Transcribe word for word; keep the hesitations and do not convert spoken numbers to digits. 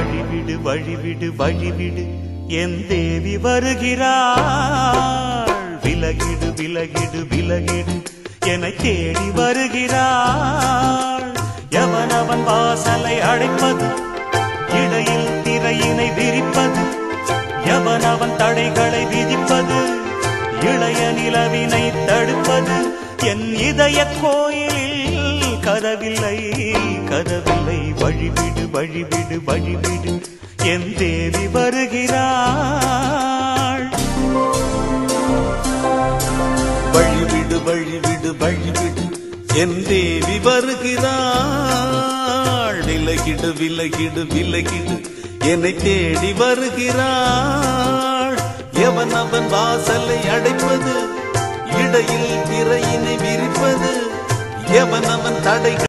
வழிவிடு வழிவிடு வழிவிடு என் தேவி வருகிறாள். விலகிடு விலகிடு விலகிடு என்னை தேடி வருகிறாள். எவனவன் வாசலை அடைப்பது, இடையில் திரையினை விரிப்பது, எவனவன் தடைகளை விதிப்பது, இளைய நிலவினை தடுப்பது, என் இதய கோயிலில் கதவில்லை கதவில்லை. வழிவிடு வழிவிடு வழிவிடு என் தேவி வருகிறாள். வழிவிடு வழிவிடு வழிவிடு என் தேவி வருகிறாள். விலகிடு விலகிடு விலகிடு என்னை தேடி வருகிறாள். எவன் அவன் வாசலை அடைப்பது, இடையில் திரையினை விரிப்பது, எவன் அவன் தடை